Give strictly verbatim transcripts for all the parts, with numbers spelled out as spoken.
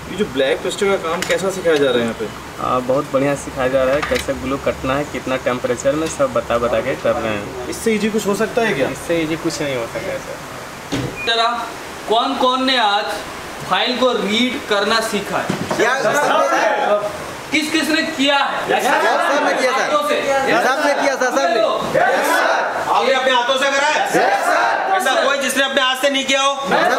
ये जो black Pasteur का काम कैसा सिखाया जा रहा है यहाँ पे? आ, बहुत बढ़िया सिखाया जा रहा है, कैसे ग्लू कटना है, कितना टेम्परेचर में, सब बता बता के कर रहे हैं। इससे इजी कुछ हो सकता है क्या? इससे इजी कुछ नहीं हो सकता है सर। जरा कौन कौन ने आज फाइल को रीड करना सीखा है? किस किस ने किया है? सबने किया सर, सबने किया सर, सबने आपने अपने हाथों से करा है? ऐसा कोई जिसने अपने हाथ से नहीं किया हो?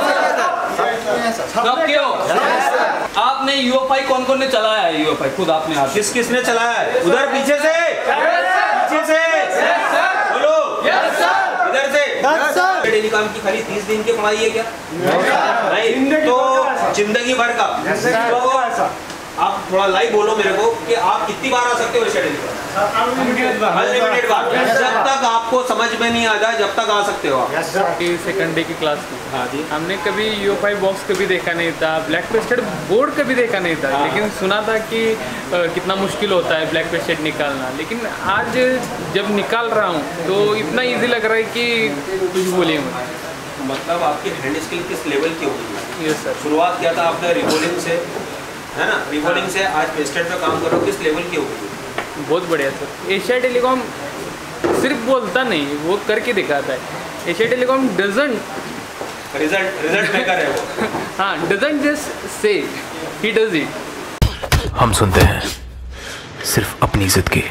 सब किया हो? आपने यूएफआई कौन कौन ने चलाया है? यूएफआई खुद आपने हाथ? किस किसने चलाया है? उधर पीछे से, पीछे से बोलो, इधर से। डेली काम की खाली तीस दिन की पढ़ाई है क्या? नहीं, तो जिंदगी भर का। तो आप थोड़ा लाइव बोलो मेरे को कि आप कितनी बार आ सकते हो डेली का? अनलिमिटेड बार। जब तक आपको समझ में नहीं आ जाए जब तक आ सकते हो आप। सेकंड डे की क्लास की, हाँ जी, हमने कभी यूएफआई बॉक्स कभी देखा नहीं था, ब्लैक पेस्टेड बोर्ड कभी देखा नहीं था, लेकिन सुना था कि आ, कितना मुश्किल होता है ब्लैक पेस्टेड निकालना। लेकिन आज जब निकाल रहा हूँ तो इतना इजी लग रहा है कि कुछ बोलिए मत। मतलब आपकी हैंड स्किल किस लेवल की होगी? Yes sir. शुरुआत किया था आपने रिबोलिंग से, है ना? रिबोलिंग से आज पेस्टेड पे काम करो, किस लेवल की होगी? बहुत बढ़िया सर। एशिया टेलीकॉम सिर्फ बोलता नहीं, वो करके दिखाता है। Asia telecom doesn't result result maker है वो। हाँ, doesn't just say, he does it. हम सुनते हैं सिर्फ अपनी जिद की।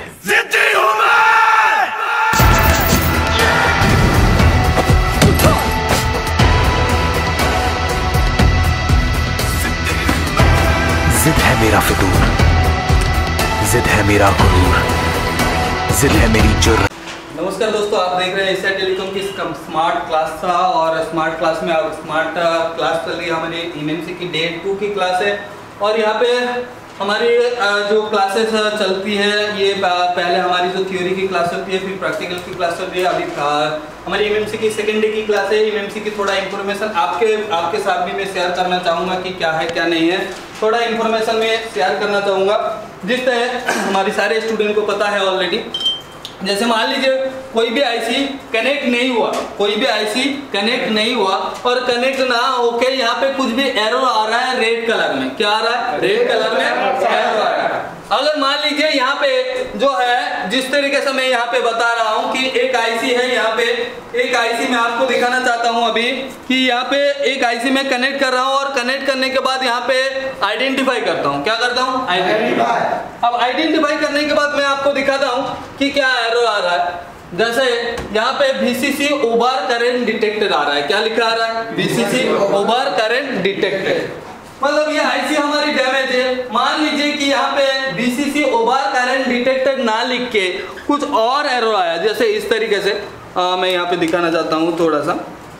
जिद है मेरा फितूर, जिद है मेरा गुरूर, जिद है मेरी जुर्रत। नमस्कार दोस्तों, आप देख रहे हैं एशिया टेलीकॉम की स्मार्ट क्लास था और स्मार्ट क्लास में अब स्मार्ट क्लास चल रही है। हमारी एमएमसी की डे टू की क्लास है और यहाँ पे हमारी जो क्लासेस चलती है ये पहले हमारी जो थ्योरी की क्लास होती है, फिर प्रैक्टिकल की क्लास चल रही है। अभी हमारी एमएमसी की सेकेंड डे की क्लास है। एमएमसी की थोड़ा इन्फॉर्मेशन आपके आपके साथ भी मैं शेयर करना चाहूँगा कि क्या है क्या नहीं है। थोड़ा इन्फॉर्मेशन मैं शेयर करना चाहूँगा जिस तरह हमारे सारे स्टूडेंट को पता है ऑलरेडी। जैसे मान लीजिए कोई भी आईसी कनेक्ट नहीं हुआ, कोई भी आईसी कनेक्ट नहीं हुआ और कनेक्ट ना होके यहाँ पे कुछ भी एरर आ रहा है रेड कलर में। क्या आ रहा है? रेड कलर में एरर आ रहा है। अगर मान लीजिए यहाँ पे जो है जिस तरीके से मैं यहाँ पे बता रहा हूँ कि एक आईसी है, यहाँ पे एक आईसी मैं आपको दिखाना चाहता हूँ अभी कि यहाँ पे एक आईसी मैं कनेक्ट कर रहा हूँ और कनेक्ट करने के बाद यहाँ पे आइडेंटिफाई करता हूँ। क्या करता हूँ? आइडेंटिफाई। अब आइडेंटिफाई करने के बाद मैं आपको दिखाता हूँ कि क्या एरर आ रहा है। जैसे यहाँ पे वीसीसी ओवर करंट डिटेक्टेड आ रहा है। क्या लिखा आ रहा है? VCC over current detected. मतलब ये आईसी हमारी डैमेज है। मान लीजिए कि यहाँ पे वीसीसी ओवर करंट डिटेक्टेड ना लिख के कुछ और एरर आया, जैसे इस तरीके से आ, मैं यहाँ पे दिखाना चाहता हूँ थोड़ा सा।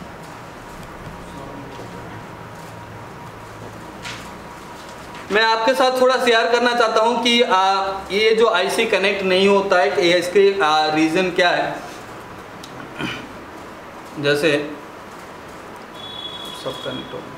मैं आपके साथ थोड़ा शेयर करना चाहता हूँ कि आ, ये जो आईसी कनेक्ट नहीं होता है कि इसके रीज़न क्या है। जैसे सब कनेक्ट हो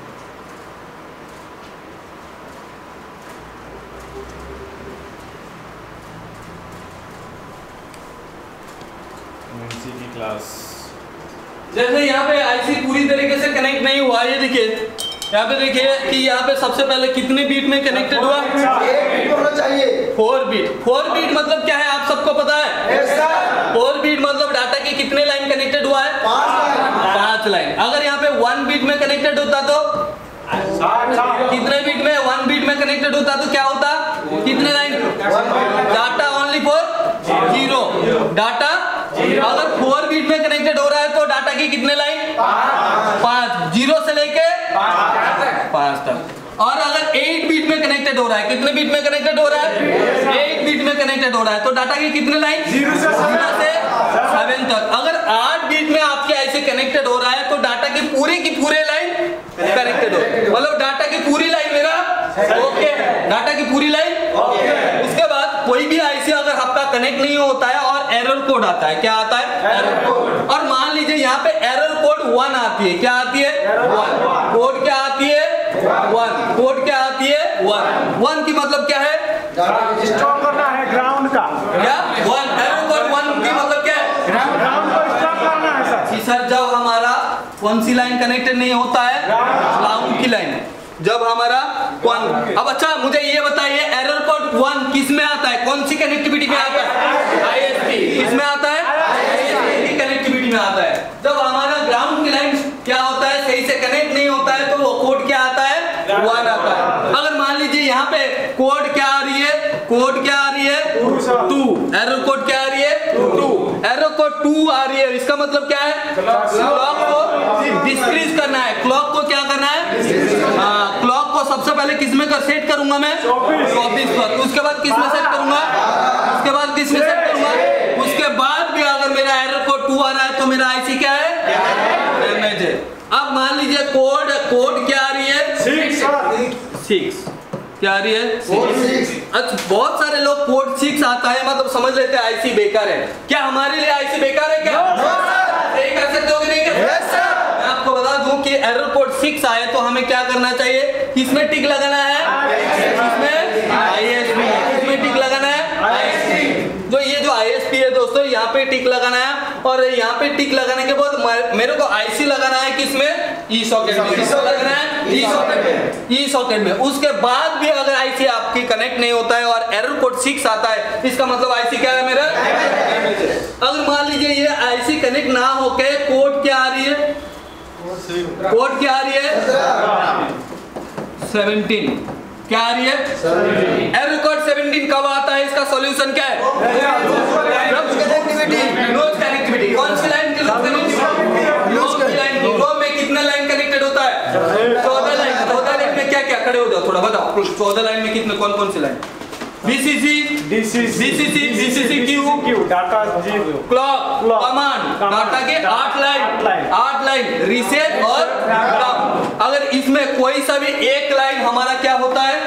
एमएमसी की क्लास, जैसे यहाँ पे आईसी पूरी तरीके से कनेक्ट नहीं हुआ। ये देखिए यहाँ पे देखिए कि यहाँ पे सबसे पहले कितने बीट में कनेक्टेड हुआ? Four beat. फोर बीट मतलब क्या है आप सबको पता है? फोर बीट मतलब डाटा की कितने लाइन कनेक्टेड हुआ है? पांच लाइन। अगर यहाँ पे वन बीट में कनेक्टेड होता तो कितने बीट में? वन बीट में कनेक्टेड होता तो क्या होता? कितने line? Data only for zero data. अगर फोर बीट में कनेक्टेड हो रहा है तो डाटा की कितने लाइन? पांच। जीरो से लेके पांच तक। और अगर एट बीट में कनेक्टेड हो रहा है, कितने बीट में कनेक्टेड हो रहा है? एट बीट में कनेक्टेड हो रहा है तो डाटा की कितने लाइन? जीरो से सेवन तक। अगर आठ बीट में आपके ऐसे कनेक्टेड हो रहा है तो डाटा की पूरे की पूरे लाइन कनेक्टेड हो, मतलब डाटा की पूरी लाइन मेरा ओके, डाटा की पूरी लाइन ओके। उसके बाद कोई भी आईसी अगर आपका कनेक्ट नहीं होता है और एरर कोड आता है। क्या आता है? Error code. और मान लीजिए यहाँ पे एरर कोड वन आती है। क्या आती है? वन। कोड क्या आती है? वन। कोड क्या आती है? वन। वन की मतलब क्या है? स्टॉप करना है ग्राउंड का। क्या? वन। एरर कोड वन की मतलब क्या है? ग्राउंड को स्टॉप करना है सर। सर जब हमारा कौन सी लाइन कनेक्टेड नहीं होता है? ग्राउंड की लाइन। जब हमारा वन। अब अच्छा मुझे ये बताइए एरर कोड वन किस में आता है, कौन सी कनेक्टिविटी में आता है? आईएसपी। किस में आता है? आईएसपी की कनेक्टिविटी में आता है। जब हमारा ग्राउंड की लाइन क्या होता है, सही से कनेक्ट नहीं होता है, तो वो कोड क्या आता है? वन आता है। अगर मान लीजिए यहाँ पे कोड क्या आ रही है, कोड क्या आ रही है? टू। एरर कोड क्या आ रही है? टू। एरर कोड टू आ रही है, इसका मतलब क्या है? क्लॉक को डिक्रीज करना है। क्लॉक को क्या करना है? हाँ, क्लॉक को सबसे पहले किस में कर सेट करूंगा मैं? चौबीस पर। उसके बाद किस में सेट करूंगा? उसके बाद किस में सेट करूंगा? उसके बाद भी अगर मेरा एरर कोड टू आ रहा है तो मेरा आईसी क्या है? डैमेज है। अब मान लीजिए कोड कोड क्या आ रही है? सिक्स। क्या आ रही है? अच्छा, बहुत सारे लोग कोड सिक्स आता है मतलब समझ लेते हैं आईसी बेकार है। क्या हमारे लिए आईसी बेकार है क्या? सही कर सकते हो कि नहीं कर सकते? मैं आपको बता दूं कि एरर कोड सिक्स आए तो हमें क्या करना चाहिए? किसमें टिक लगाना है? किसमें? आईएसपी। किसमें टिक लगाना है? आईएसपी। जो ये जो आईएसपी है दोस्तों, यहाँ पे टिक लगाना है और यहाँ पे टिक लगाने के बाद मेरे को आईसी लगाना है किसमें? ई सॉकेट में। किसको लगाना है? ई सॉकेट में। ई सॉकेट में। उसके बाद भी अगर आईसी आपकी कनेक्ट नहीं होता है और एरर कोड सिक्स आता है, इसका मतलब आईसी क्या है मेरा? अगर मान लीजिए ये आईसी कनेक्ट ना होके कोड क्या आ रही है? कोड क्या आ रही है? सेवनटीन। क्या आ रही है? एरर कोड सेवनटीन कब आता है? इसका सॉल्यूशन क्या है? Loose connectivity. कौन सी लाइन की लूज कनेक्टिविटी? लूज लाइन की। रो में कितना लाइन कनेक्टेड होता है? चौदह लाइन। चौदह लाइन में क्या क्या? खड़े हो जाओ थोड़ा बताओ। चौदह लाइन में कितने कौन कौन सी line? BCC, DCC, DCC, DCC Q, Q, data जी, क्लॉक, कमांड, डाटा के आठ लाइन, आठ लाइन, रीसेट और ग्राउंड। अगर इसमें कोई सा भी एक लाइन हमारा क्या होता है?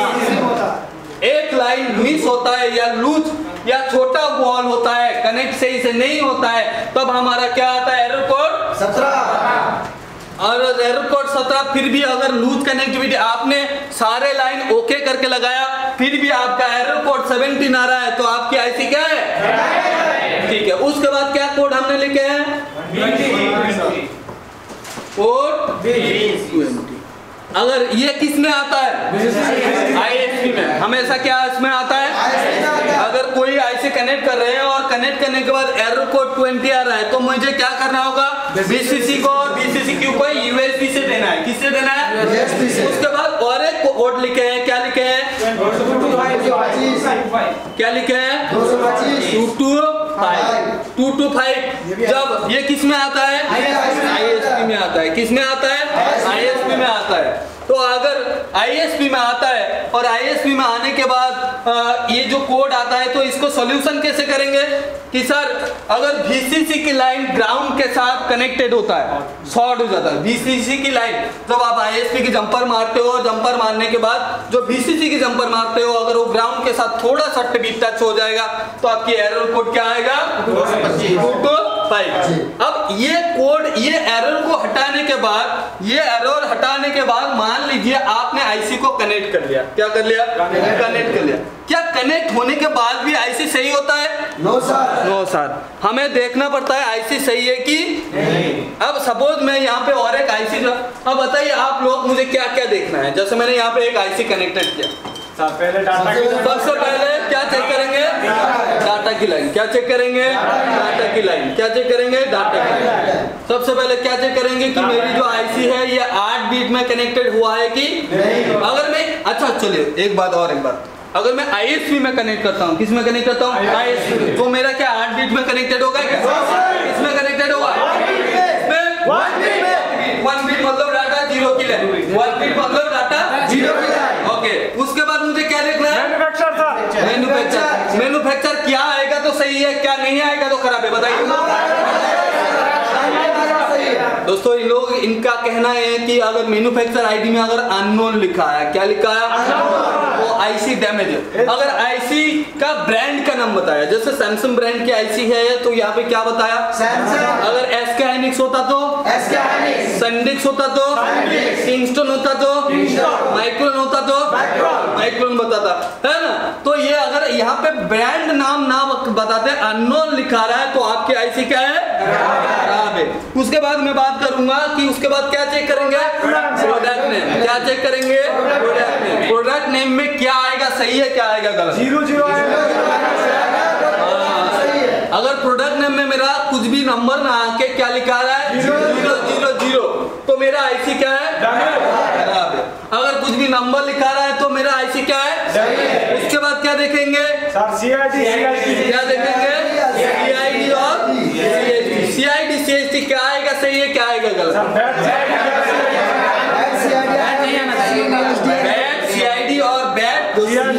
एक लाइन मिस होता है या लूज या छोटा बॉल होता है, कनेक्ट सही से नहीं होता है, तब हमारा क्या आता है? एरर कोड सत्रह। और एरर कोड सत्रह फिर भी अगर लूज कनेक्टिविटी आपने सारे लाइन ओके करके लगाया फिर भी आपका एरर कोड सेवनटीन आ रहा है तो आपकी आईसी क्या है? ठीक है। उसके बाद क्या कोड हमने लिखे हैं? कोड अगर ये किस में आता है? आईएसपी में। हमेशा क्या इसमें आता है? अगर कोई आईसी कनेक्ट कर रहे हैं और कनेक्ट करने के बाद एरर कोड ट्वेंटी आ रहा है तो मुझे क्या करना होगा? बीसीसी को और बीसीसी क्यू को यूएसबी से देना है। किससे देना है? उसके बाद और एक कोड लिखे हैं। क्या लिखे हैं? क्या लिखे हैं? Two two five. Two two five जब ये किस में आता है? आईएसपी में आता है। किस में आता है? आईएसपी में आता है। तो अगर आईएसपी में आता है और आईएसपी में आने के बाद आ, ये जो कोड आता है तो इसको सॉल्यूशन कैसे करेंगे? कि सर अगर वीसीसी की लाइन ग्राउंड के साथ कनेक्टेड होता है, शॉर्ट हो जाता है वीसीसी की लाइन, जब आप आईएसपी की जंपर मारते हो, जंपर मारने के बाद जो वीसीसी की जंपर मारते हो अगर वो ग्राउंड के साथ थोड़ा सा भी टच हो जाएगा तो आपकी एरर कोड क्या आएगा? Two two five. अब ये कोड ये एरर को हटाने के बाद ये एरर हटाने के बाद मान लीजिए आपने आईसी को कनेक्ट कर लिया। क्या कर लिया? कनेक्ट कर लिया। क्या कनेक्ट होने के बाद भी आईसी सही होता है? No sir. No sir. हमें देखना पड़ता है आईसी सही है कि नहीं। अब सपोज मैं यहाँ पे और एक आईसी जो अब बताइए आप लोग मुझे क्या क्या देखना है। जैसे मैंने यहाँ पे एक आईसी कनेक्टेड किया, पहले डाटा की सबसे पहले क्या चेक करेंगे? डाटा की लाइन। क्या चेक करेंगे? डाटा की लाइन। क्या चेक करेंगे? डाटा की लाइन। सबसे पहले क्या चेक करेंगे कि मेरी जो आईसी है ये आठ बीट में कनेक्टेड हुआ है कि नहीं। अगर मैं अच्छा चलिए एक बात और एक बात अगर मैं आईएसपी में कनेक्ट करता हूँ, किस में कनेक्ट करता हूँ? आईएसपी। तो मेरा क्या आठ बीट में कनेक्टेड होगा क्या? किसमें कनेक्टेड होगा? वन बीट मतलब डाटा जीरो की लाइन। वन बीट मतलब डाटा जीरो की लाइन। ओके। उसके बाद मुझे क्या देखना है? मैन्युफैक्चर था। मैन्युफैक्चर। मैन्युफैक्चर क्या आएगा तो सही है, क्या नहीं आएगा तो खराब है, बताइए दोस्तों। इन लोग इनका कहना है कि अगर मैन्युफैक्चर आईडी में अगर अननोन लिखा है, क्या लिखा है? वो आईसी डैमेज है। अगर आईसी का ब्रांड का नाम बताया, जैसे सैमसंग ब्रांड की आईसी है तो यहाँ पे क्या बताया? सैमसंग। अगर एसके हाइनिक्स होता तो एसके हाइनिक्स, सैंडिक्स होता तो किंगस्टन होता तो माइक्रोन होता तो माइक्रोन बताता है ना। तो ये अगर यहाँ पे ब्रांड नाम ना बताते अननोन लिखा रहा है तो आपकी आईसी क्या है, खराब है। उसके बाद मैं बात करूंगा कि उसके बाद क्या चेक करेंगे, प्रोडक्ट नेम। क्या चेक करेंगे, प्रोडक्ट नेम। प्रोडक्ट नेम में क्या आएगा, सही है क्या आएगा गलत, जीरो जीरो अगर प्रोडक्ट नेम में मेरा कुछ भी नंबर ना आके क्या लिखा रहा है, जीरो जीरो जीरो, तो मेरा आईसी क्या है, खराब है। अगर कुछ भी नंबर लिखा रहा है तो मेरा आईसी क्या है। उसके बाद क्या देखेंगे, सीआईडी क्या देखेंगे, सीआईडी और सीएचडी। सीआईडी सीएचडी क्या आएगा, सही है क्या आएगा गलत, बैड सीआईडी और बैड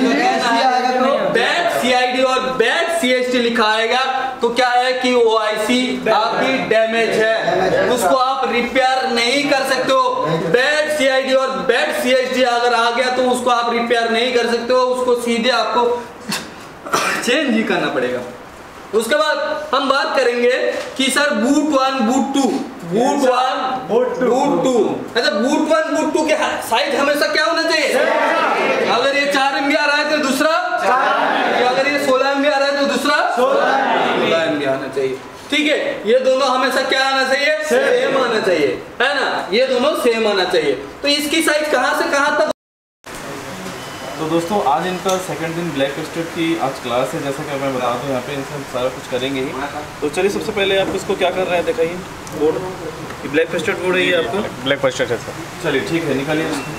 बैड सीआईडी और बैड सीएचडी लिखा आएगा तो क्या है कि वो आईसी आपकी डैमेज है, उसको आप रिपेयर नहीं कर सकते हो। बैड सीआईडी और बैड सीएचडी अगर आ गया तो उसको आप रिपेयर नहीं कर सकते हो, उसको सीधे आपको चेंज ही करना पड़ेगा। उसके बाद हम बात करेंगे कि sir boot one boot two, boot one boot two boot two अच्छा बूट वन बूट टू के साइज हमेशा क्या होना चाहिए, अगर ये चार एम बी आ रहा है तो दूसरा, अगर ये सोलह एम बी आ रहा है तो दूसरा सोलह एम बी आना चाहिए। ठीक है, ये दोनों हमेशा क्या आना चाहिए, सेम आना चाहिए, है ना, ये दोनों सेम आना चाहिए। तो इसकी साइज कहाँ से कहाँ तक। तो दोस्तों आज इनका सेकंड दिन ब्लैक पेस्टेड की आज क्लास है, जैसा कि मैं बता दूं यहाँ पे इनसे हम सारा कुछ करेंगे ही। तो चलिए सबसे पहले आप इसको क्या कर रहे हैं दिखाइए, बोर्ड, ये ब्लैक पेस्टेड बोर्ड है ये आपका, ब्लैक पेस्टेड है सर। चलिए ठीक है, निकालिए इसको।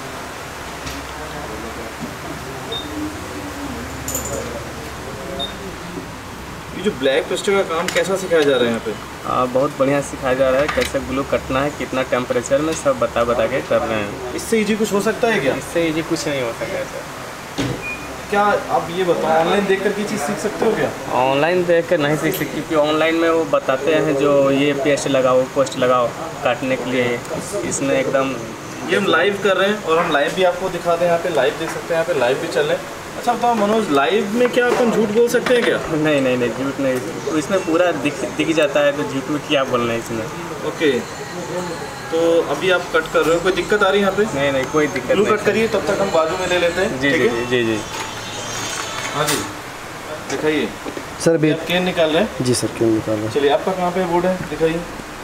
ये जो ब्लैक पेस्टेड का काम कैसा सिखाया जा रहा है यहाँ पे, आ, बहुत बढ़िया सिखाया जा रहा है, कैसे ग्लू कटना है, कितना टेम्परेचर में, सब बता बता के कर रहे हैं। इससे इजी कुछ हो सकता है क्या, इससे इजी कुछ नहीं हो सकता है सर। क्या आप ये बताओ ऑनलाइन देख कर की चीज़ सीख सकते हो क्या, ऑनलाइन देख कर नहीं सीख सकते क्योंकि ऑनलाइन में वो बताते हैं जो ये पेस्ट लगाओ पोस्ट लगाओ काटने के लिए, इसमें एकदम ये हम लाइव कर रहे हैं और हम लाइव भी आपको दिखा दें, यहाँ पे लाइव देख सकते हैं, यहाँ पे लाइव भी चल रहे हैं। अच्छा बताओ मनोज, लाइव में क्या अपन झूठ बोल सकते हैं क्या, नहीं नहीं नहीं झूठ नहीं, तो इसमें पूरा दिख दिख जाता है तो झूठ में क्या बोलना है इसमें। ओके, तो अभी आप कट कर रहे हो, कोई दिक्कत आ रही है यहाँ पे, नहीं नहीं कोई दिक्कत ग्लू नहीं। कट करिए, तब तक हम बाजू में ले लेते हैं। जी जी जी जी जी हाँ जी दिखाइए सर भी आप केन निकाल रहे हैं, जी सर क्यों निकाल रहे हैं। चलिए आपका कहाँ पे बोर्ड है दिखाइए,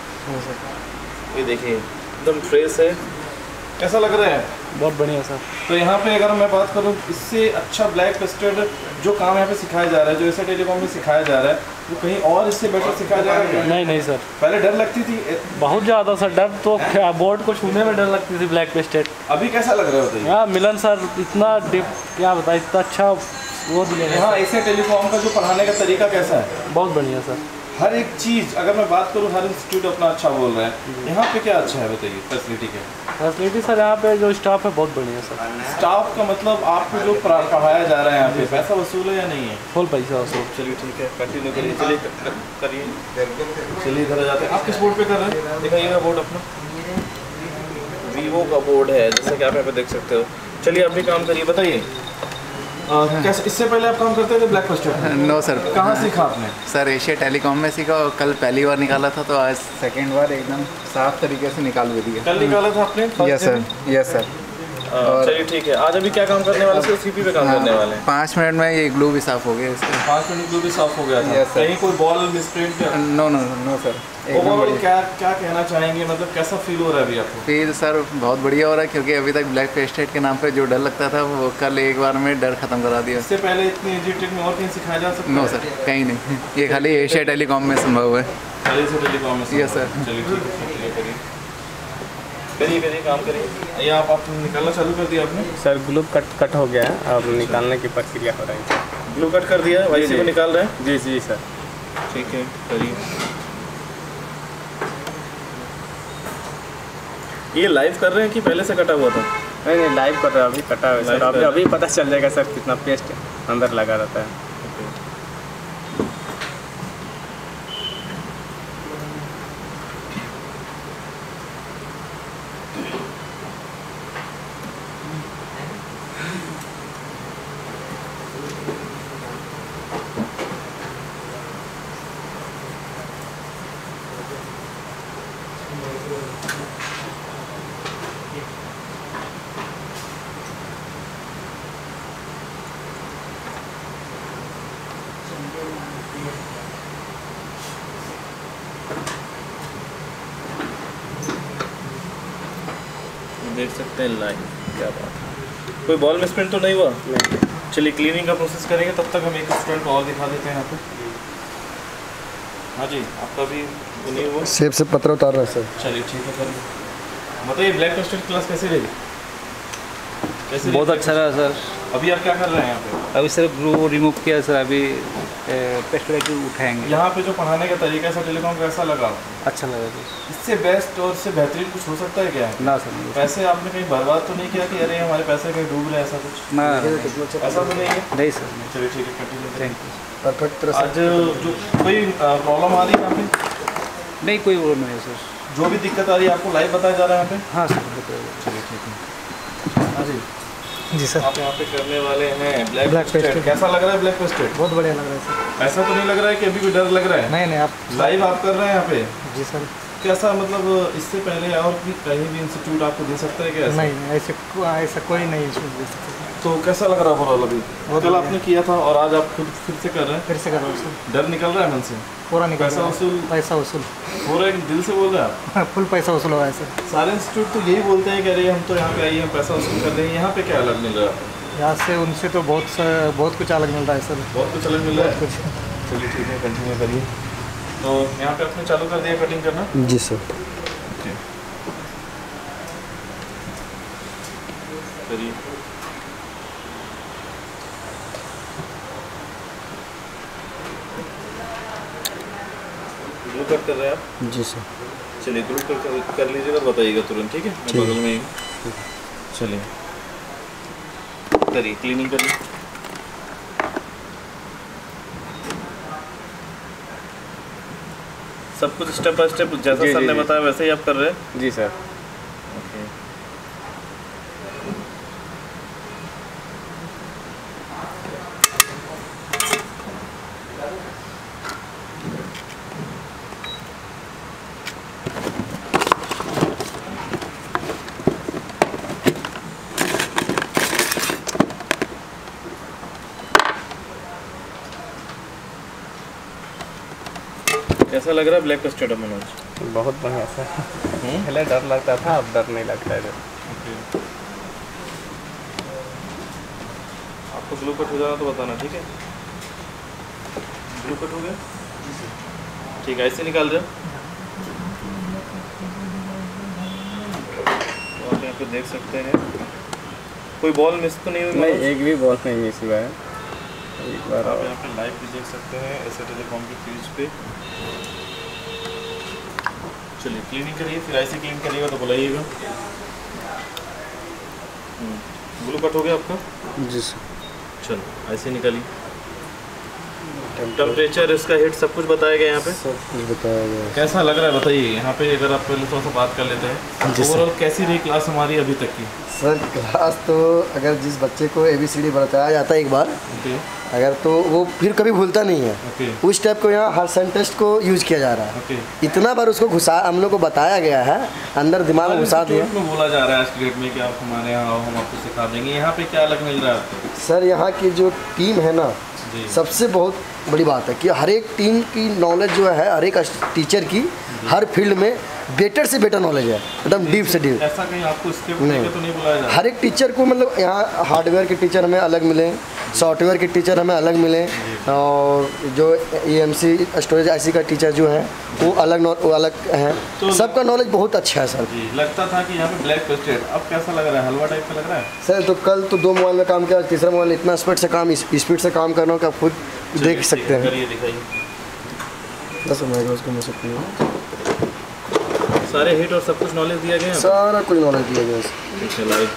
ये देखिए एकदम फ्रेश है, कैसा लग रहा है, बहुत बढ़िया सर। तो यहाँ पे अगर मैं बात करूँ इससे अच्छा ब्लैक पेस्टेड जो काम यहाँ पे सिखाया जा रहा है, जो एसए टेलीकॉम में सिखाया जा रहा है, वो कहीं और इससे बेटर सिखाया जा रहा है क्या? नहीं नहीं सर, पहले डर लगती थी, बहुत ज़्यादा सर, डर तो क्या, बोर्ड को छूने में डर लगती थी ब्लैक पेस्टेड। अभी कैसा लग रहा है बताइए। हाँ मिलन सर इतना डिप क्या बताए, इतना अच्छा वो दिया है। यहाँ एसए टेलीकॉम का जो पढ़ाने का तरीका कैसा है, बहुत बढ़िया सर। हर एक चीज़ अगर मैं बात करूँ हर इंस्टीट्यूट अपना अच्छा बोल रहा है, यहाँ पे क्या अच्छा है बताइए, फैसिलिटी क्या है, फैसिलिटी सर यहाँ पे जो स्टाफ है बहुत बढ़िया सर। स्टाफ का मतलब आपको जो पढ़ा- पढ़ाया जा रहा है यहाँ पे पैसा वसूल है या नहीं है, फुल पैसा वसूल। चलिए ठीक है कंटिन्यू करिए, चलिए क- करिए, चलिए इधर आ जाते हैं। आप किस बोर्ड पे कर रहे हैं, दिखाइएगा बोर्ड अपना, वीवो का बोर्ड है जैसा कि आप यहाँ पे देख सकते हो। चलिए आप भी काम करिए, बताइए कैसे, इससे पहले आप काम करते थे ब्लैक पेस्टेड, नो सर। कहाँ सीखा आपने, सर एशिया टेलीकॉम में सीखा और कल पहली बार निकाला था, तो आज सेकंड बार एकदम साफ तरीके से निकाल भी दिया। कल निकाला था आपने first यस day सर, में? Yes sir. हाँ, चलिए ठीक है, आज अभी क्या काम करने वाले हैं, सीपी पे काम करने वाले हैं। पाँच मिनट में ये ग्लू भी साफ हो गया इसका। पाँच मिनट में भी साफ हो गया था, Yes, sir. कहीं कोई बॉल मिसप्रिंट क्या, नो नो नो सर, एकदम ओवरऑल बढ़िया। क्या क्या कहना चाहेंगे, मतलब कैसा फील हो रहा है अभी आपको, फिर सर बहुत बढ़िया हो रहा है क्योंकि अभी तक ब्लैक पेस्टेड के नाम पे जो डर लगता था वो कल एक बार में डर खत्म करा दिया। इससे पहले इतनी इजी ट्रिक में और कहीं सिखाया जा सकता है? नो सर, कहीं नहीं, ये खाली एशिया टेलीकॉम में संभव है। खाली से टेलीकॉम में Yes, sir. चलिए ठीक है, चलिए करिए करिए करिए काम करिए। ये आप आपने निकालना चालू कर दिया आपने, सर ग्लू कट कट हो गया है, अब निकालने की प्रक्रिया हो रही है। ग्लू कट कर दिया, वैसे को निकाल रहे हैं, जी जी सर। ठीक है करिए। ये लाइव कर रहे हैं कि पहले से कटा हुआ था, नहीं नहीं लाइव कर रहा है, अभी कटा हुआ है Live सर, अभी कर अभी पता चल जाएगा सर कितना पेस्ट अंदर लगा रहता है। देख सकते हैं लाइव, क्या बात है। कोई बॉल मिसप्रिंट तो नहीं हुआ? नहीं। चलिए क्लीनिंग का प्रोसेस करेंगे, तब तक हम एक स्टूडेंट को और दिखा देते हैं यहाँ पे। हाँ जी, आपका भी नहीं हुआ? सेब से पत्थर उतार रहा है सर। चलिए ठीक है सर, बताइए ब्लैक पेस्टेड क्लास कैसी रही? कैसे? बहुत अच्छा रहा सर। अभी आप क्या कर रहे हैं यहाँ पे? अभी सर ग्लू रिमूव किया सर, अभी पेस्टेड उठाएंगे। यहाँ पे जो पढ़ाने का तरीका है टेलीकॉम कैसा लगा? अच्छा लगा सर। इससे बेस्ट और इससे बेहतरीन कुछ हो सकता है क्या? ना सर। पैसे आपने कहीं बर्बाद तो नहीं किया कि अरे हमारे पैसे कहीं डूब रहे, ऐसा कुछ? ना, ऐसा तो नहीं है? नहीं सर। चलिए ठीक है, कंटिन्यू। Thank you. परफेक्ट तरह से। आज जो कोई प्रॉब्लम आ रही है यहाँ पे? नहीं, कोई प्रॉब्लम नहीं सर। जो भी दिक्कत आ रही है आपको लाइव बताया जा रहा है यहाँ पे? हाँ सर बताइए। चलिए ठीक है। हाँ जी जी सर। आप यहाँ पे करने वाले हैं ब्लैक ब्लैक पेस्टेड। पेस्टेड। कैसा लग रहा है ब्लैक पेस्टेड? बहुत बढ़िया लग रहा है सर। ऐसा तो नहीं लग रहा है कि अभी भी डर लग रहा है? नहीं नहीं, आप लाइव आप कर रहे हैं यहाँ पे? जी सर। कैसा मतलब इससे पहले और भी कहीं भी इंस्टीट्यूट आपको दे सकता है क्या? नहीं नहीं, ऐसे ऐसा कोई नहीं इंस्टीट्यूट दे सकता। तो कैसा लग रहा है ओवरऑल अभी? कल आपने किया था और आज आप खुद फिर से कर रहे हैं? फिर से कर रहा हूँ सर। डर निकल रहा है मन से? पूरा निकल पैसा वसूल? पैसा वसूल हो रहा है कि दिल से बोल रहे हैं आप? फुल पैसा वसूल हो रहा है सर। सारे इंस्टीट्यूट तो यही बोलते हैं कि अरे हम तो यहाँ पे आइए हम पैसा वसूल कर रहे हैं। यहाँ पे क्या अलग मिल रहा है? यहाँ से उनसे तो बहुत बहुत कुछ अलग मिल रहा है सर। बहुत कुछ अलग मिल रहा है? कुछ। चलिए ठीक है, कंटिन्यू करिए। तो यहाँ पे आपने चालू कर दिया कटिंग करना? जी सर। करिए। ग्लू कट कर रहे हैं आप? जी सर। चलिए ग्लू कट कर, कर लीजिएगा, बताइएगा तुरंत, ठीक है? मैं बगल में ही हूँ। चलिए करिए, क्लीनिंग करिए। सब कुछ स्टेप बाय स्टेप जैसा सर ने बताया वैसे ही आप कर रहे हैं? जी सर। ओके। कैसा लग रहा है ब्लैक पेस्टेड मनोज? बहुत बढ़िया सर। पहले डर लगता था, अब डर नहीं लगता है। आपको ग्लू कट हो जाना तो बताना, ठीक है? ग्लू कट हो गया? ठीक है, ऐसे निकाल रहे हो? तो आप यहाँ पे देख सकते हैं कोई बॉल मिस तो नहीं हुई? नहीं, एक भी बॉल नहीं मिस हुआ है। एक बार आप यहाँ पे लाइव भी देख सकते हैं ऐसे टेलीकॉम की पेज पे। चलिए क्लीनिंग करिए, फिर ऐसे क्लीन करिएगा तो बुलाइएगा। ग्लू कट हो गया आपका? जी सर। चलो ऐसे निकालिए। टेम्परेचर, इसका हीट सब कुछ बताया गया यहाँ पे? सब कुछ बताया गया। कैसा लग रहा है बताइए? यहाँ पे अगर आप पहले थोड़ा सा बात कर लेते हैं, ओवरऑल कैसी रही क्लास हमारी अभी तक की? सर क्लास तो अगर जिस बच्चे को ए बी सी डी बताया जाता है एक बार, अगर तो वो फिर कभी भूलता नहीं है। उस टाइप को यहाँ हर सेंटेंस को यूज किया जा रहा है। इतना बार उसको घुसा हम लोग को बताया गया है, अंदर दिमाग में घुसा दिया। बोला जा रहा है आज की डेट में कि आप हमारे यहाँ आओ, हम आपको सिखा देंगे। यहाँ पे क्या अलग मिल रहा है आपको? सर यहाँ की जो टीम है ना, सबसे बहुत बड़ी बात है कि हर एक टीम की नॉलेज जो है, हर एक टीचर की हर फील्ड में बेटर से बेटर नॉलेज है, एकदम डीप से डीप। ऐसा कहीं आपको स्टेप लेके तो नहीं बुलाया जा रहा? हर एक टीचर को मतलब यहाँ हार्डवेयर के टीचर हमें अलग मिले, सॉफ्टवेयर के टीचर हमें अलग मिले, और जो ई एम सी स्टोरेज आई सी का टीचर जो है वो अलग वो अलग हैं। तो सबका नॉलेज बहुत अच्छा है सर। जी, लगता था कि यहाँ पे ब्लैक पेस्टेड, अब कैसा लग रहा है? हलवा टाइप का लग रहा है सर। तो कल तो दो मोबाइल में काम किया, तीसरा मोबाइल इतना स्पीड से काम स्पीड से काम करना कि आप खुद देख सकते हैं। करिए, दिखाइए। दस मिनट उसको मिल सकती है। सारे हिट और सब कुछ नॉलेज दिया गया है? सारा कुछ नॉलेज दिया गया है। लाइव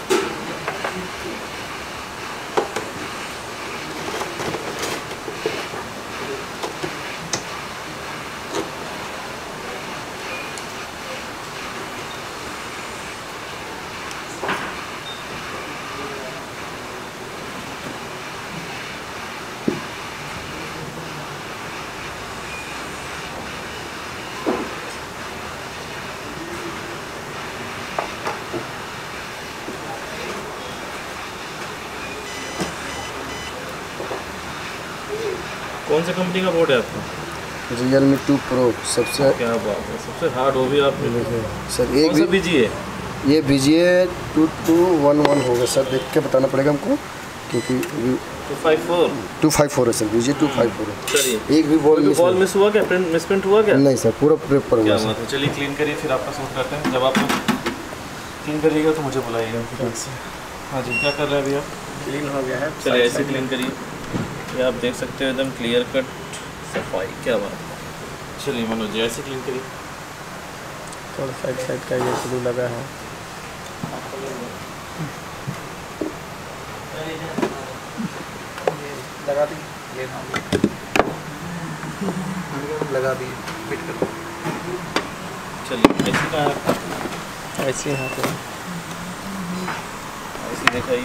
कौन सी कंपनी का बोर्ड है आपका? रियल मी टू प्रो सबसे क्या बात है, सबसे हार्ड हो भी आपने सर। एक भी बीजीए ये BGA two two one one होगा सर, देख के बताना पड़ेगा हमको क्योंकि two five four two five four है sir, BGA two five four है। चलिए एक भी बॉल मिस बॉल मिस हुआ क्या, प्रिंट मिस प्रिंट हुआ क्या? नहीं सर, पूरा पेपर हुआ क्या बात है। चलिए क्लीन करिए फिर आपका सूट करते हैं। जब आप क्लीन करिएगा तो मुझे बुलाइएगा। हाँ जी, क्या कर रहे हैं अभी आप? क्लीन हो गया है। चलिए ऐसे क्लीन करिए, ये आप देख सकते हो एकदम क्लियर कट सफाई। क्या बात है। चलिए मनोज जी ऐसे क्लीन करिए। थोड़ा साइड साइड का ये ग्लू लगा है। लगा दी लगा दी फिट कर। चलिए ऐसे कहाँ है? ऐसे यहाँ पे ऐसे दिखाइए,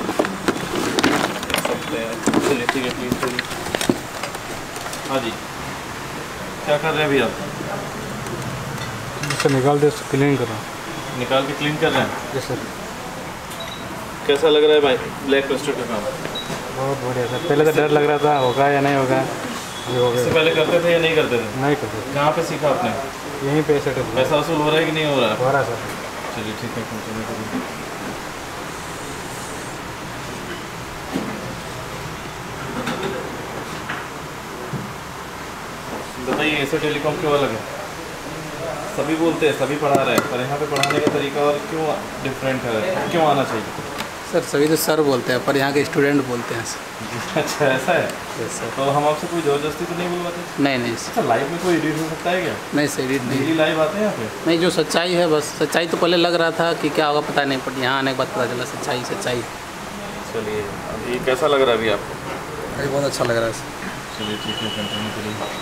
देख सकते हैं। चलिए ठीक है, क्लीन करिए। हाँ जी, क्या कर रहे हैं अभी आप? सर निकाल दे, क्लीन कर रहा हूँ। निकाल के क्लीन कर रहे हैं? Yes sir. कैसा लग रहा है भाई ब्लैक पेस्टेड का काम? बहुत बढ़िया सर। पहले तो डर लग रहा था होगा या नहीं होगा, अभी हो गया। इससे पहले करते थे या नहीं करते थे? नहीं करते। कहाँ पे सीखा आपने? यहीं पे सेट है। पैसा वसूल हो रहा है कि नहीं हो रहा है? हो रहा है सर। चलिए ठीक है, कंटिन्यू करिए। बताइए ऐसे टेलीकॉम क्यों अलग है? सभी बोलते हैं सभी पढ़ा रहे हैं, पर यहाँ पे पढ़ाने का तरीका और क्यों डिफरेंट है, क्यों आना चाहिए? सर सभी तो सर बोलते हैं पर यहाँ के स्टूडेंट बोलते हैं। अच्छा ऐसा है? Yes sir. तो हम आपसे कोई ज़बरदस्ती तो नहीं बुलवाते? नहीं नहीं अच्छा, लाइव में कोई एडिट हो सकता है क्या? नहीं सर, एडिट नहीं। डेली लाइव आते हैं यहाँ पे? नहीं, जो सच्चाई है बस। सच्चाई तो पहले लग रहा था कि क्या होगा पता नहीं, पर यहाँ आने के बाद पता चला सच्चाई सच्चाई। चलिए अभी कैसा लग रहा है अभी आपको? अभी बहुत अच्छा लग रहा है सर। चलिए ठीक है, कंटिन्यू करिए।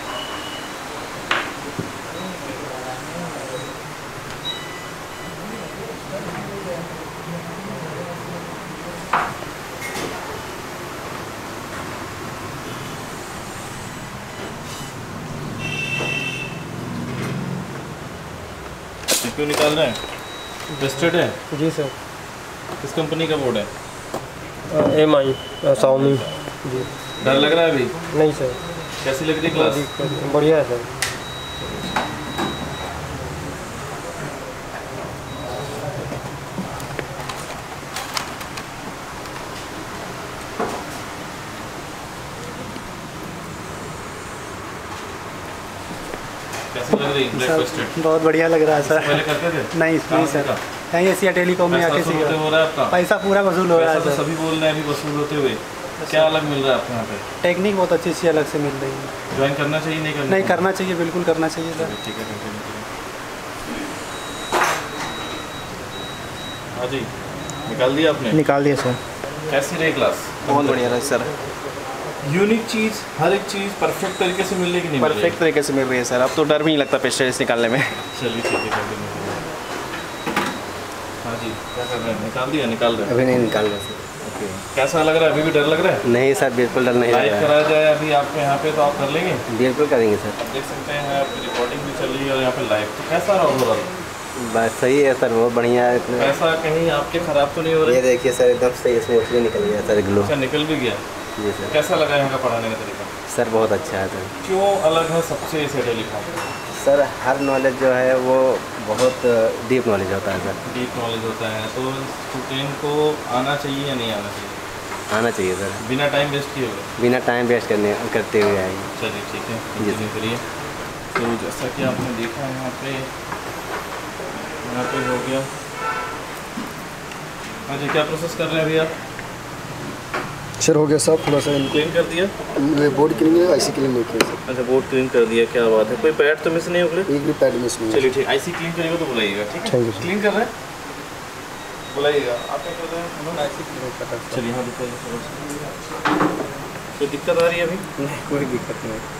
क्यों निकाल रहे हैं? टेस्टेड है? जी सर। किस कंपनी का बोर्ड है? M I Xiaomi. जी। डर लग रहा है अभी? नहीं सर। कैसी लग रही है क्लास? बढ़िया है सर। कैसी लग रही है? सर बहुत बढ़िया लग रहा है सर। पहले करते थे? नहीं नहीं सर, कहीं एशिया टेलीकॉम में आके सीखा। हो रहा है आपका? पैसा पूरा वसूल हो रहा है तो सर। सभी बोल रहे हैं अभी वसूल होते हुए। क्या अलग मिल रहा है आपको यहाँ पे? टेक्निक बहुत अच्छी सी अलग से मिल रही है। ज्वाइन करना चाहिए नहीं करना? नहीं करना चाहिए, बिल्कुल करना चाहिए सर। ठीक है, कंटिन्यू करिए। हाँ जी, निकाल दिया आपने? निकाल दिया सर। कैसी रही क्लास? बहुत बढ़िया रहा सर। यूनिक चीज़, हर एक चीज़ परफेक्ट तरीके से मिल रही कि नहीं? परफेक्ट तरीके से मिल रही है सर। अब तो डर भी नहीं लगता पेस्टेज निकालने में। चलिए ठीक है, कंटिन्यू करिए। हाँ जी, क्या कर रहे हैं? निकाल दिया? निकाल रहे हैं? अभी नहीं निकाल रहे सर। ओके, कैसा लग रहा है? अभी भी डर लग रहा है? नहीं सर, बिल्कुल डर नहीं लग लाइव रहा कराया जाए अभी आपको यहाँ पे तो आप कर लेंगे? बिल्कुल करेंगे सर। आप देख सकते हैं आपकी रिकॉर्डिंग भी चल रही है और यहाँ पे लाइव। तो कैसा रहा ओवरऑल? बस सही है सर, बहुत बढ़िया है। पैसा कहीं आपके ख़राब तो नहीं हो रहा? ये देखिए सर, एकदम सही स्मूथली निकल गया सर ग्लो। अच्छा, निकल भी गया? जी सर। कैसा लगा यहाँ का पढ़ाने का तरीका? सर बहुत अच्छा है सर। क्यों अलग है सबसे इसे टेलीकॉम? सर हर नॉलेज जो है वो बहुत डीप नॉलेज होता है सर। डीप नॉलेज होता है, तो स्टूडेंट को आना चाहिए या नहीं आना चाहिए? आना चाहिए सर, बिना टाइम वेस्ट किए हुए। बिना टाइम वेस्ट करने करते हुए आएंगे। चलिए ठीक है, जी कंटिन्यू करिए। तो जैसा कि आपने देखा यहाँ पे यहाँ पे हो गया। हाँ जी, क्या प्रोसेस कर रहे हैं अभी आप? सर हो गया सब, थोड़ा सा क्लीन कर दिया? बोर्ड क्लीन है, आईसी क्लीन नहीं किया सर। अच्छा, बोर्ड क्लीन कर दिया, क्या बात है। कोई पैड तो मिस नहीं उगले? एक भी पैड मिस नहीं। चलिए ठीक, आईसी क्लीन करिएगा तो बुलाइएगा, ठीक है? Thank you sir. क्लीन कर रहे हैं, बुलाइएगा। आप क्या कर रहे हैं? आईसी क्लीन कर रहे हैं। चलिए हाँ, दिखाइए। कोई दिक्कत आ रही है अभी? नहीं, कोई दिक्कत नहीं।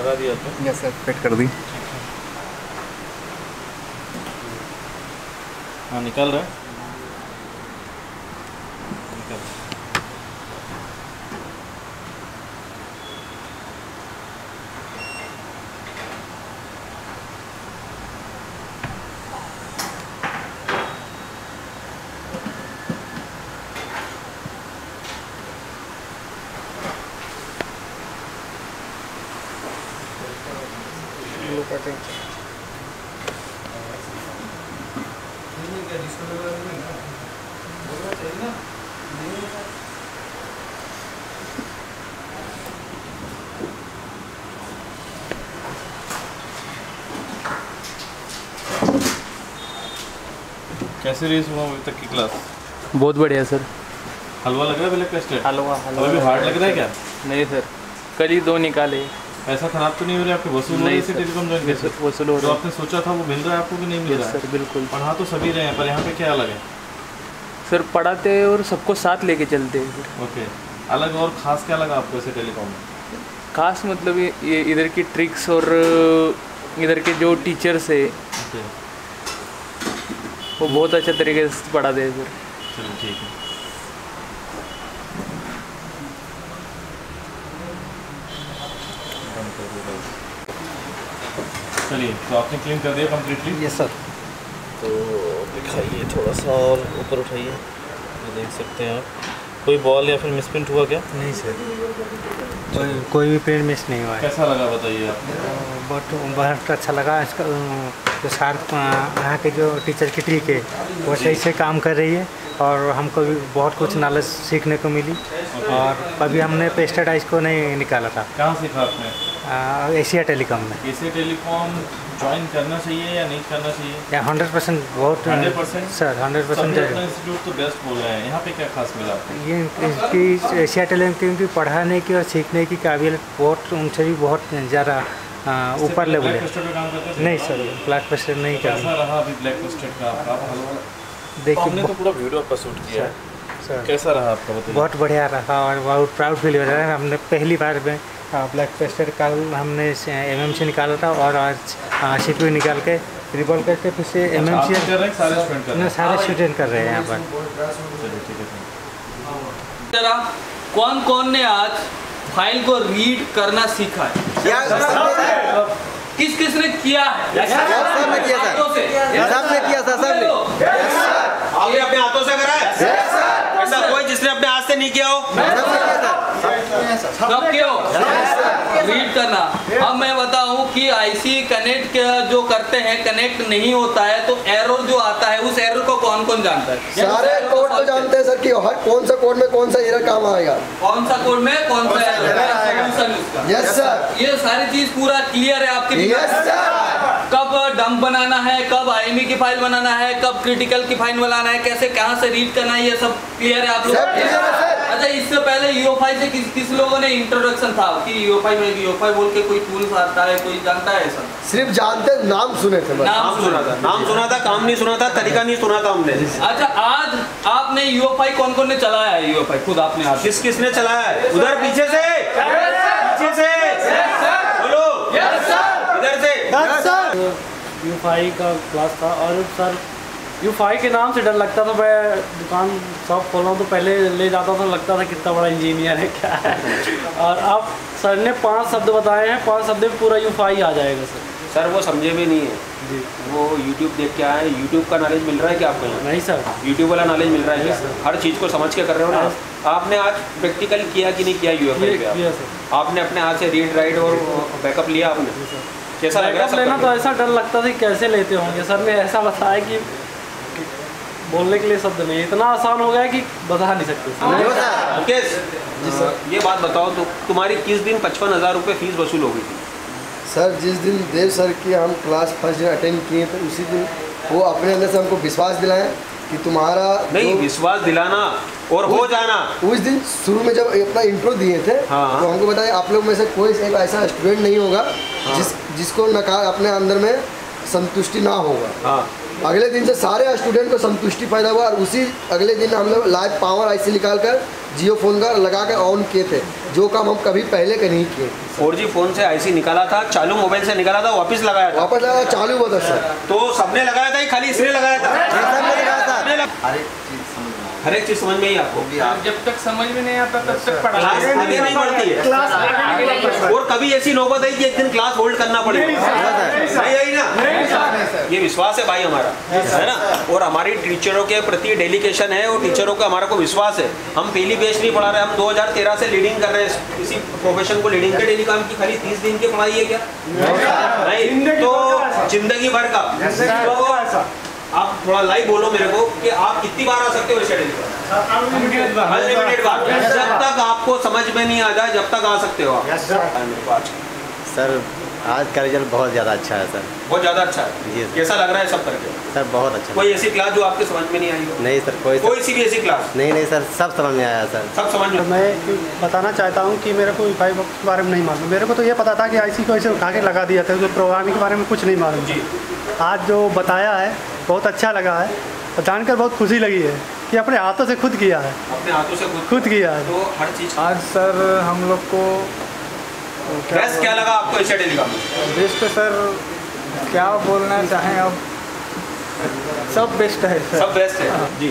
लगा दिया आपने? यस सर, फिट कर दी। हाँ निकल रहा है। कैसे रेस हुआ अभी तक की क्लास? बहुत बढ़िया सर। हलवा लग रहा है ब्लैक पेस्टेड? हलवा हलवा अभी हार्ड लग रहा है क्या? नहीं सर, कल ही दो निकाले। पैसा खराब तो नहीं हो रहा है आपके? वसूल नहीं से टेलीकॉम ज्वाइन सर, वसूल हो जो रहा आपने सोचा था वो मिल रहा है आपको कि नहीं मिल रहा है? सर बिल्कुल। और हाँ तो सभी रहे हैं, पर यहाँ पे क्या अलग है? सर पढ़ाते और सबको साथ लेके चलते हैं सर। ओके, अलग और ख़ास क्या लगा आपको ऐसे टेलीकॉम में? खास मतलब ये ये इधर की ट्रिक्स और इधर के जो टीचर्स है वो बहुत अच्छे तरीके से पढ़ाते हैं सर। चलो ठीक है। चलिए, तो आपने क्लीन कर दिया कम्प्लीटली? Yes sir. तो दिखाइए थोड़ा सा और ऊपर उठाइए, ये देख सकते हैं आप। कोई बॉल या फिर मिसप्रिंट हुआ क्या? नहीं सर, कोई कोई भी पेड़ मिस नहीं हुआ है। कैसा लगा बताइए आप? बहुत बहुत अच्छा लगा। इसका जो सार यहाँ के जो टीचर की ट्रिक है वो सही से काम कर रही है और हमको भी बहुत कुछ नॉलेज सीखने को मिली। और कभी हमने पेस्टेडाइज को नहीं निकाला था। कहाँ सीखा आपने? एशिया टेलीकॉम में। एशिया टेलीकॉम ज्वाइन करना चाहिए या नहीं करना चाहिए? या हंड्रेड परसेंट बहुत hundred percent sir, hundred percent institute तो बेस्ट बोल रहे हैं। यहाँ पे क्या खास मिला आपको? ये इसकी एशिया टेलीकॉम की पढ़ाने की और सीखने की काबिलियत बहुत उनसे भी बहुत ज़्यादा ऊपर लेवल है। नहीं सर, ब्लैक पेस्टेड नहीं कर। कैसा रहा अभी ब्लैक पेस्टेड का आपका? देखिए हमने तो पूरा वीडियो आपका शूट किया है सर, कैसा रहा आपका बताइए? बहुत बढ़िया रहा और बहुत प्राउड फील हो रहा है। हमने पहली बार में ब्लैक पेस्टेड कल हमने एम एम से निकाला था और आज सी पी यू निकाल के रिवॉल्व करके फिर से एम एम सी सारे स्टूडेंट कर रहे हैं यहाँ पर। कौन कौन ने आज फाइल को रीड करना सीखा है? किस किस ने किया है? सब ने किया सर, सब ने किया सर, सब ने। आपने अपने हाथों से करा है? ऐसा कोई जिसने अपने हाथ से नहीं किया हो? सब क्यों रीड करना? अब मैं बताऊं कि आईसी कनेक्ट जो करते हैं कनेक्ट नहीं होता है तो एरर जो आता है उस एरर को कौन कौन जानता है? सारे कोड को जानते हैं सर कि हर कौन सा कोड में कौन सा एरर काम आएगा, कौन सा कोड में कौन सा एरर आएगा। यस सर, ये सारी चीज पूरा क्लियर है आपके दिमाग में? कब डंप बनाना है, कब आईएमई की फाइल बनाना है, कब क्रिटिकल की फाइल बनाना है, कैसे कहां से रीड करना है, ये सब क्लियर है आप लोग? अच्छा, इससे पहले यूएफआई से किस किस लोगों ने इंट्रोडक्शन था कि यूएफआई में यूएफआई बोल के कोई टूल्स आता है, कोई जानता है ऐसा? सिर्फ जानते, नाम सुने थे, नाम सुना था, नाम सुना था, काम नहीं सुना था, तरीका नहीं सुना था हमने। अच्छा, आज आपने यूएफआई कौन कौन ने चलाया है? यूएफआई खुद आपने आज किस किसने चलाया है? उधर पीछे से, पीछे से बोलो, इधर से। यूएफआई का क्लास था और सर यूएफआई के नाम से डर लगता था। मैं दुकान शॉप खोला हूँ तो पहले ले जाता था, लगता था कितना बड़ा इंजीनियर है क्या है। और अब सर ने पांच शब्द बताए हैं, पांच शब्द में पूरा यूएफआई आ जाएगा सर। सर वो समझे भी नहीं है जी, वो यूट्यूब देख के आए। यूट्यूब का नॉलेज मिल रहा है क्या आपको? नहीं सर, यूट्यूब वाला नॉलेज मिल रहा है क्या? हर चीज़ को समझ के कर रहे हो ना? आपने आज प्रैक्टिकल किया कि नहीं किया यूएफआई पे? आपने अपने हाथ से रीड राइट और बैकअप लिया आपने? कैसा लग रहा है? लेना तो ऐसा डर लगता था कैसे लेते होंगे। सर ने ऐसा बताया कि बोलने के लिए शब्द नहीं, इतना आसान हो गया कि बता नहीं सकते। मुकेश, ये बात बताओ तो तुम्हारी किस दिन पचपन हज़ार रुपये फीस वसूल हो गई थी? सर जिस दिन देव सर की हम क्लास फर्स्ट दिन अटेंड किए तो उसी दिन वो अपने अंदर से हमको विश्वास दिलाएं कि तुम्हारा नहीं, विश्वास दिलाना और हो जाना। उस दिन शुरू में जब अपना इंट्रो दिए थे हाँ। तो हमको बताया आप लोग में से कोई एक ऐसा स्टूडेंट नहीं होगा हाँ। जिस जिसको नकार अपने अंदर में संतुष्टि ना होगा हाँ। अगले दिन से सारे स्टूडेंट को संतुष्टि पैदा हुआ और उसी अगले दिन हम लोग लाइव पावर आईसी निकाल कर जियो फोन का लगा कर ऑन किए थे, जो काम हम कभी पहले के नहीं किए। फोर जी फोन से आईसी निकाला था, चालू मोबाइल से निकाला था, वापस लगाया था। वापस लगाया, चालू हुआ था सर। तो सबने लगाया था, खाली इसने लगाया था? सबने लगाया था। हर एक चीज समझ में ही आपको? जब तक समझ में नहीं आता तब तक पढ़ा क्लास आगे नहीं बढ़ती है। क्लास और कभी ऐसी नौबत आई कि एक दिन क्लास होल्ड करना पड़ेगा, नहीं आई ना? ये विश्वास है भाई हमारा, है ना? और हमारी टीचरों के प्रति डेडिकेशन है और टीचरों का हमारा को विश्वास है। हम पहली बैच नहीं पढ़ा रहे, हम दो हज़ार तेरह से लीडिंग कर रहे हैं इसी प्रोफेशन को। लीडिंग के टेलीकॉम की खाली तीस दिन की पढ़ाई है क्या? नहीं, तो जिंदगी भर का। तो आप थोड़ा लाइव बोलो मेरे को कि आप कितनी बार आ सकते हो इस अनलिमिटेड बार, जब तक आपको समझ में नहीं आ जाए जब तक आ सकते हो आप। सर आज का रिजल्ट बहुत ज़्यादा अच्छा है सर। बहुत ज़्यादा अच्छा है जी। कैसा लग रहा है सब करके? सर बहुत अच्छा। कोई ऐसी क्लास जो आपके समझ में नहीं आई हो? नहीं सर, कोई कोई सी भी ऐसी क्लास नहीं। नहीं सर, सब समझ में आया सर, सब समझ में। मैं बताना चाहता हूँ कि मेरे को वाईफाई बॉक्स के बारे में नहीं मालूम। मेरे को तो ये पता था कि आईसी को ऐसे उठा के लगा दिया था, तो प्रोग्रामिंग के बारे में कुछ नहीं मालूम जी। आज जो बताया है बहुत अच्छा लगा है और जानकर बहुत खुशी लगी है कि अपने हाथों से खुद किया है। अपने हाथों से खुद खुद किया है तो हर चीज़। आज सर हम लोग को बेस्ट क्या लगा आपको एशिया टेलीकॉम? बेस्ट सर क्या बोलना चाहें, अब सब बेस्ट है सर। सब बेस्ट है जी।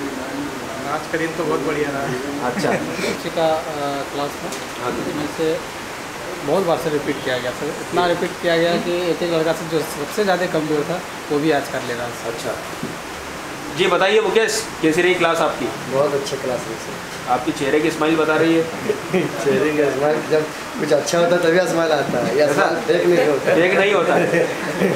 आज का दिन तो बहुत बढ़िया रहा। अच्छा बच्चे का क्लास था, इसमें से बहुत बार से रिपीट किया गया सर। इतना रिपीट किया गया कि एक एक लड़का से जो सबसे ज़्यादा कमजोर था वो भी आज कर ले रहा है। अच्छा जी, बताइए मुकेश, कैसी रही क्लास आपकी? बहुत अच्छी क्लास है सर। आपकी चेहरे की स्माइल बता रही है। चेहरे का स्माइल जब कुछ अच्छा होता है तभी स्माइल आता है, या स्माइल फेक नहीं होता। फेक नहीं होता है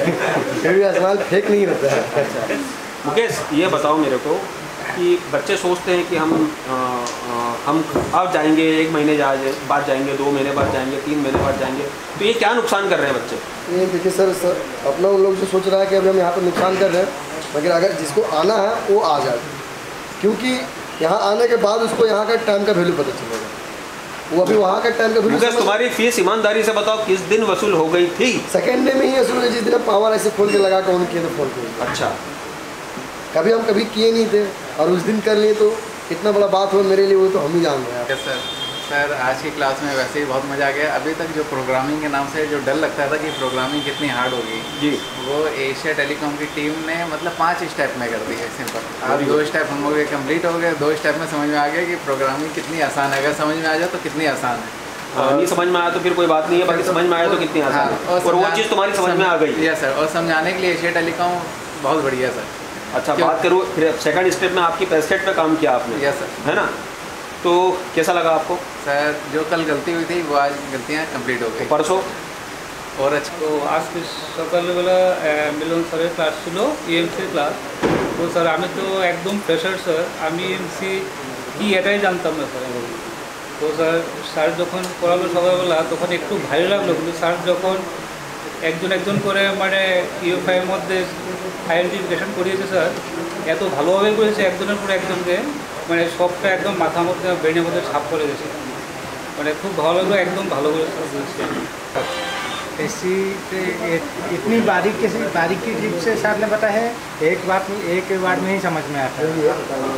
कभी स्माइल फेक नहीं होता है। अच्छा मुकेश, ये बताओ मेरे को कि बच्चे सोचते हैं कि हम आ, आ, हम अब जाएंगे, एक महीने जा बाद जाएंगे, दो महीने बाद जाएंगे, तीन महीने बाद जाएंगे, तो ये क्या नुकसान कर रहे हैं बच्चे? ये देखिए सर, सर अपना उन लोग जो सोच रहा है कि अभी हम यहाँ पर नुकसान कर रहे हैं, मगर अगर जिसको आना है वो आ जाए, क्योंकि यहाँ आने के बाद उसको यहाँ का टाइम का वैल्यू पता चलेगा। वो अभी वहाँ का टाइम का वैल्यू। तुम्हारी फीस ईमानदारी से बताओ किस दिन वसूल हो गई थी? सेकेंड डे में ही वसूल हुई, जिस दिन पावर ऐसे खोल के लगा कर ऑन किए थे फोन को। अच्छा, कभी हम कभी किए नहीं थे और उस दिन कर लिए, तो इतना बड़ा बात हो मेरे लिए, वो तो हम ही जान रहे हैं। सर सर आज की क्लास में वैसे ही बहुत मज़ा आ गया। अभी तक जो प्रोग्रामिंग के नाम से जो डर लगता था कि प्रोग्रामिंग कितनी हार्ड होगी जी, वो एशिया टेलीकॉम की टीम ने मतलब पाँच स्टेप में कर दी है सिंपल। अब दो स्टेप हम लोग के कम्प्लीट हो गए, दो स्टेप में समझ में आ गया कि प्रोग्रामिंग कितनी आसान है। अगर समझ में आ जाए तो कितनी आसान है, और नहीं समझ में आया तो फिर कोई बात नहीं है, बाकी समझ में आया तो कितनी आसान है, और वो चीज़ तुम्हारी समझ में आ गई। यस सर, और समझाने के लिए एशिया टेलीकॉम बहुत बढ़िया सर। अच्छा, बात करूँ फिर सेकंड स्टेप में आपकी पेस्टेट पे काम किया आपने? Yes sir. है ना, तो कैसा लगा आपको? सर जो कल गलती हुई थी वो आज गलतियाँ कंप्लीट हो गई। परसों और अच्छा তো আজকে সকালবেলা মিলন স্যারের ক্লাস ছিল, ইএমসি ক্লাস। তো স্যার আমি তো একদম ফ্রেশার স্যার, আমি ইএমসি কি এটাই জানতাম না স্যার। তো স্যার স্যার যখন পড়ালো সকালবেলা তখন একটু ভালো লাগলো, কিন্তু স্যার যখন একজন একজন করে মানে ইউএফআইয়ের মধ্যে আইডেন্টিফিকেশন করিয়েছে স্যার, এত ভালোভাবে করেছে একজনের পর একজনকে, মানে সবটা একদম মাথার মধ্যে ব্রেনের মধ্যে ছাপ করে গেছে, মানে খুব ভালো লাগলো, একদম ভালো করে স্যার বলছে। ऐसी इतनी बारीकी से बारीकी ट्रिक से सर ने बताया है, एक बात में एक बार में ही समझ में आता है।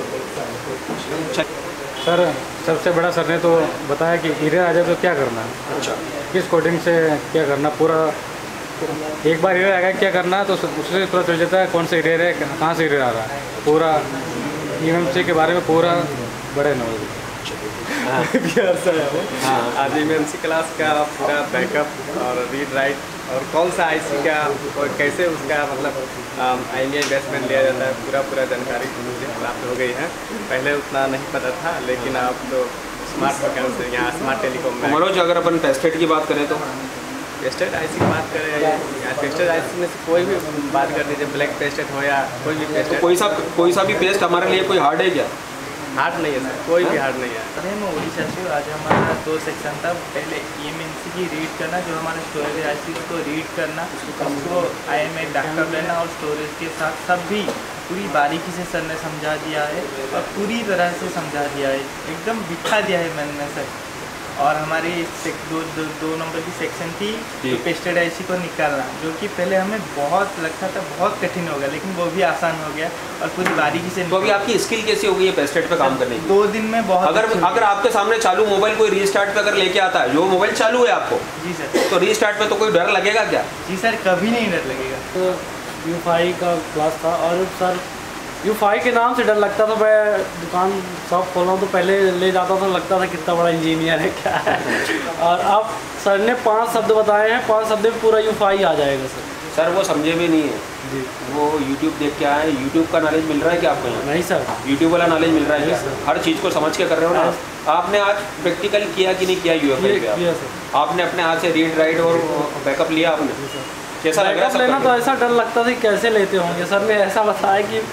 सर सबसे बड़ा सर ने तो बताया कि एरर आ जाए तो क्या करना है। अच्छा, किस कोडिंग से क्या करना, पूरा एक बार एरर आ गया क्या करना, तो उससे पता चल जाता है कौन सा एरर है, कहाँ से एरर आ रहा है। पूरा ईएमसी के बारे में पूरा बड़े नॉलेज बिहार से है वो। आज ईएमसी क्लास का पूरा बैकअप और रीड राइट और कौन सा आईसी का और कैसे उसका मतलब आईएमआई इन्वेस्टमेंट लिया जाता है, पूरा पूरा जानकारी मुझे प्राप्त हो गई है। पहले उतना नहीं पता था, लेकिन आप तो स्मार्ट वैकेंसी यहाँ स्मार्ट टेलीकॉम में। मनोज, अगर अपन पेस्टेट की बात करें तो पेस्टेड आईसी की बात करें या पेस्टेड आईसी में से कोई भी बात कर दीजिए, ब्लैक पेस्टेड हो या कोई भी पेस्टेड, कोई सा कोई सा भी पेस्ट हमारे लिए कोई हार्ड है क्या? हार्ड नहीं है सर, कोई भी हार्ड नहीं है। अरे मैं उड़ीसा से हूँ। आज हमारा दो सेक्शन था। पहले ईएमएनसी की रीड करना, जो हमारा स्टोरेज आईसी उसको रीड करना, उसको आईएमआई बैकअप लेना और स्टोरेज के साथ सब भी पूरी बारीकी से सर ने समझा दिया है और पूरी तरह से समझा दिया है, एकदम बिठा दिया है मन में सर। और हमारी सेक- दो, दो दो नंबर की सेक्शन थी जी। तो पेस्टेड आईसी को निकालना, जो कि पहले हमें बहुत लगता था बहुत कठिन हो गया, लेकिन वो भी आसान हो गया और पूरी बारीकी से। तो अभी आपकी स्किल कैसी हो गई है पेस्टेड पे काम करने की? दो दिन में बहुत अगर अच्छी हो अगर आपके सामने चालू मोबाइल कोई रीस्टार्ट पे अगर लेके आता है, जो मोबाइल चालू है आपको, जी सर, तो रीस्टार्ट पे तो कोई डर लगेगा क्या? जी सर, कभी नहीं डर लगेगा। तो यू फाई का क्लास था और सर यू फाई के नाम से डर लगता था। मैं दुकान शॉप खोला हूँ तो पहले ले जाता था, लगता था कितना बड़ा इंजीनियर है क्या है। और अब सर ने पांच शब्द बताए हैं, पांच शब्द में पूरा यू फाई आ जाएगा सर। सर वो समझे भी नहीं है जी, वो यूट्यूब देख के आए, यूट्यूब का नॉलेज मिल रहा है क्या आपको यहाँ? नहीं सर, यूट्यूब वाला नॉलेज मिल रहा है क्या? हर चीज़ को समझ के कर रहे हो ना? आपने आज प्रैक्टिकल किया कि नहीं किया यूएफआई पे? किया सर। आपने अपने हाथ से रीड राइट और बैकअप लिया आपने? कैसा लग रहा है? लेना तो ऐसा डर लगता था कि कैसे लेते होंगे। सर ने ऐसा बताया कि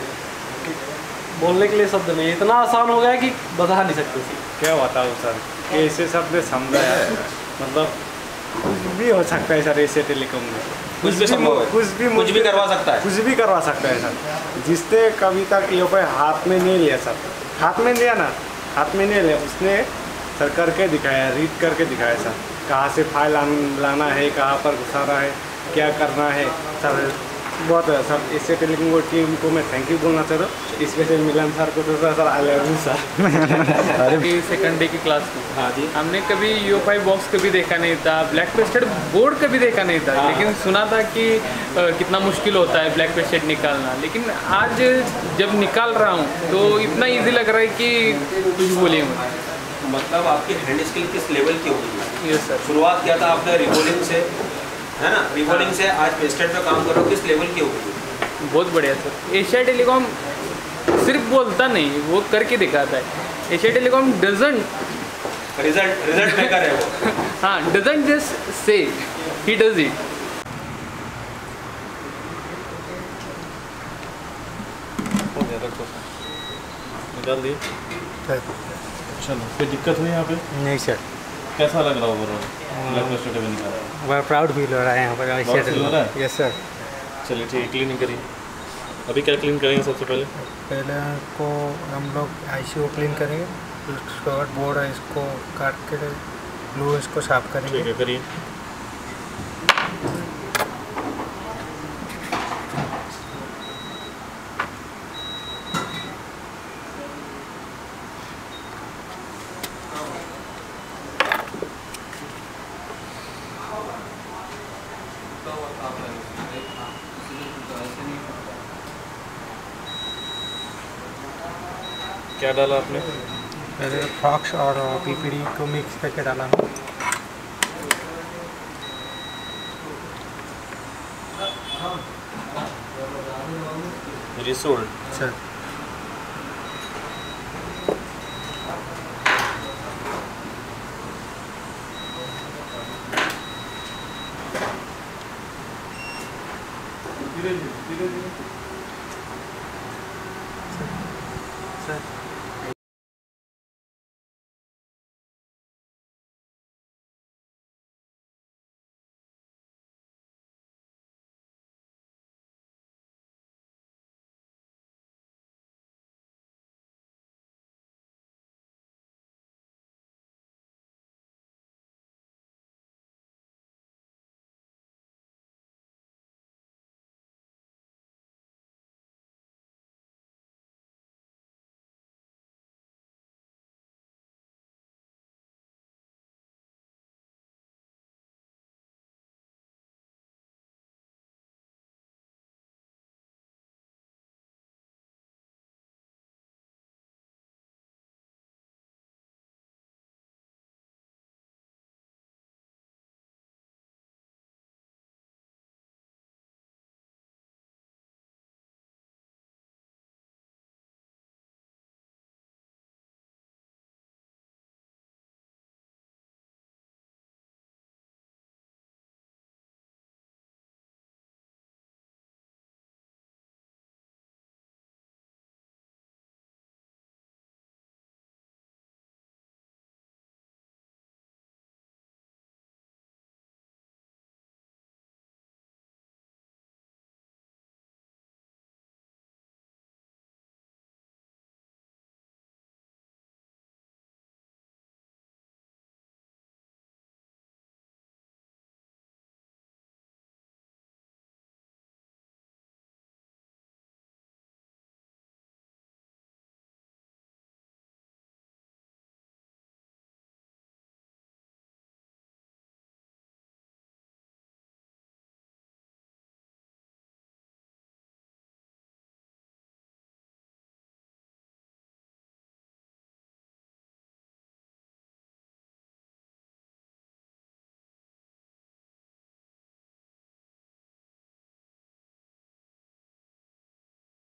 बोलने के लिए शब्द नहीं, इतना आसान हो गया कि बता नहीं सकते सर। क्या बताऊँ सर, ऐसे शब्द समझाया मतलब कुछ भी हो सकता है सर ऐसे टेलीकॉम में। कुछ भी संभव है, कुछ भी कुछ भी करवा सकता है, कुछ भी करवा सकता है सर। जिसने कभी तक ये पे हाथ में नहीं लिया सर, हाथ में लिया ना, हाथ में नहीं लिया, उसने सर करके दिखाया, रीड करके दिखाया सर, कहाँ से फाइल लाना है, कहाँ पर घुसाना है, क्या करना है सर। बहुत सर इससे टेलीकॉम को टीम को मैं थैंक यू बोलना चाहता हूँ, स्पेशल मिलन सर को तो sir sir I love you sir. अरे सेकंड डे की क्लास में हाँ जी, हमने कभी यूएफआई बॉक्स कभी देखा नहीं था, ब्लैक पेस्टेड बोर्ड कभी देखा नहीं था। हाँ। लेकिन सुना था कि अ, कितना मुश्किल होता है ब्लैक पेस्टेड निकालना, लेकिन आज जब निकाल रहा हूँ तो इतना इजी लग रहा है कि कुछ बोलिए मैं। मतलब आपकी हैंड स्किल किस लेवल की होगी? Yes sir. शुरुआत किया था आपने रिवॉल्विंग से, है ना? रिवॉल्विंग से आज पेस्टेड पे काम करो, किस लेवल की होगी? बहुत बढ़िया सर। एशिया टेलीकॉम सिर्फ बोलता नहीं, वो करके दिखाता है। Asia telecom doesn't result result maker है वो। हाँ, doesn't just say, he does it. निकाल दिए? चलो, कोई दिक्कत हुई यहाँ पे? नहीं सर। कैसा लग रहा ओवरऑल ब्लैक पेस्टेड में निकाला? बड़ा प्राउड फील हो रहा है यहाँ पर। Proud feel हो रहा है? Yes sir. चलिए ठीक है, क्लीनिंग करिए। अभी क्या क्लीन करेंगे सबसे पहले? पहले को हम लोग आईसी को क्लीन करेंगे, उसके बाद बोर्ड है इसको काट के ग्लू इसको साफ करेंगे। ठीक है, करिए। क्या डाला आपने? पहले फॉक्स और पीपीडी को मिक्स करके डाला। रिसोल्ड सर। धीरे धीरे धीरे धीरे सर